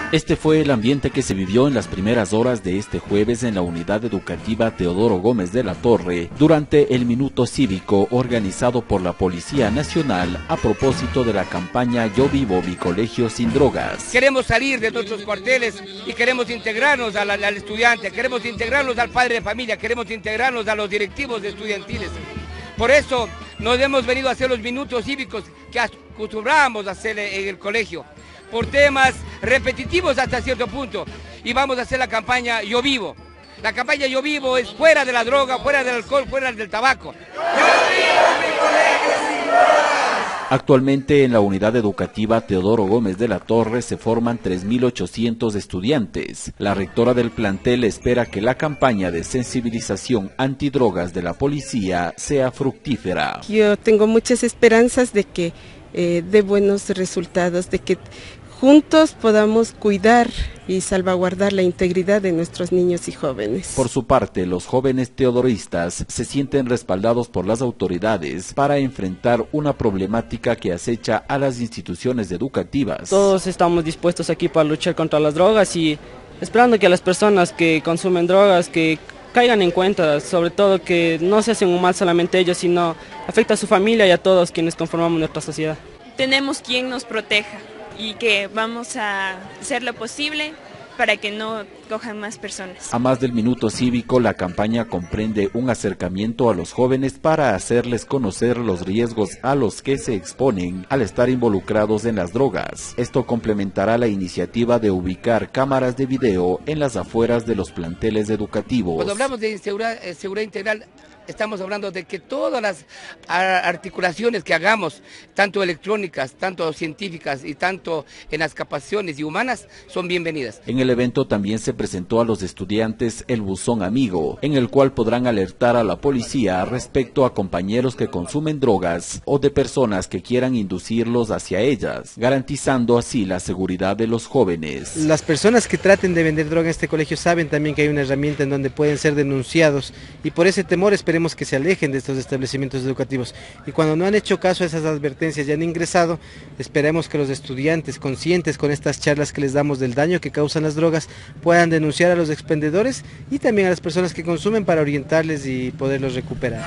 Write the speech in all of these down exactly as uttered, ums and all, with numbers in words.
Este fue el ambiente que se vivió en las primeras horas de este jueves en la Unidad Educativa Teodoro Gómez de la Torre durante el Minuto Cívico organizado por la Policía Nacional a propósito de la campaña Yo Vivo Mi Colegio Sin Drogas. Queremos salir de nuestros cuarteles y queremos integrarnos al, al estudiante, queremos integrarnos al padre de familia, queremos integrarnos a los directivos estudiantiles. Por eso nos hemos venido a hacer los minutos cívicos que acostumbrábamos a hacer en el colegio, por temas repetitivos hasta cierto punto, y vamos a hacer la campaña Yo Vivo. La campaña Yo Vivo es fuera de la droga, fuera del alcohol, fuera del tabaco. Yo vivo mi colegio sin drogas. Actualmente en la Unidad Educativa Teodoro Gómez de la Torre se forman tres mil ochocientos estudiantes. La rectora del plantel espera que la campaña de sensibilización antidrogas de la policía sea fructífera. Yo tengo muchas esperanzas de que eh, dé buenos resultados, de que juntos podamos cuidar y salvaguardar la integridad de nuestros niños y jóvenes. Por su parte, los jóvenes teodoristas se sienten respaldados por las autoridades para enfrentar una problemática que acecha a las instituciones educativas. Todos estamos dispuestos aquí para luchar contra las drogas y esperando que las personas que consumen drogas que caigan en cuenta, sobre todo que no se hacen un mal solamente ellos, sino afecta a su familia y a todos quienes conformamos nuestra sociedad. Tenemos quien nos proteja y que vamos a hacer lo posible para que no cojan más personas. A más del Minuto Cívico, la campaña comprende un acercamiento a los jóvenes para hacerles conocer los riesgos a los que se exponen al estar involucrados en las drogas. Esto complementará la iniciativa de ubicar cámaras de video en las afueras de los planteles educativos. Cuando hablamos de seguridad, eh, seguridad integral, estamos hablando de que todas las articulaciones que hagamos, tanto electrónicas, tanto científicas y tanto en las capacitaciones y humanas, son bienvenidas. En el evento también se presentó a los estudiantes el buzón amigo, en el cual podrán alertar a la policía respecto a compañeros que consumen drogas o de personas que quieran inducirlos hacia ellas, garantizando así la seguridad de los jóvenes. Las personas que traten de vender droga en este colegio saben también que hay una herramienta en donde pueden ser denunciados y por ese temor esperemos que se alejen de estos establecimientos educativos, y cuando no han hecho caso a esas advertencias y han ingresado, esperemos que los estudiantes conscientes con estas charlas que les damos del daño que causan las drogas puedan denunciar a los expendedores y también a las personas que consumen para orientarles y poderlos recuperar.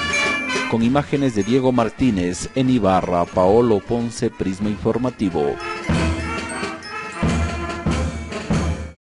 Con imágenes de Diego Martínez, en Ibarra, Paolo Ponce, Prisma Informativo.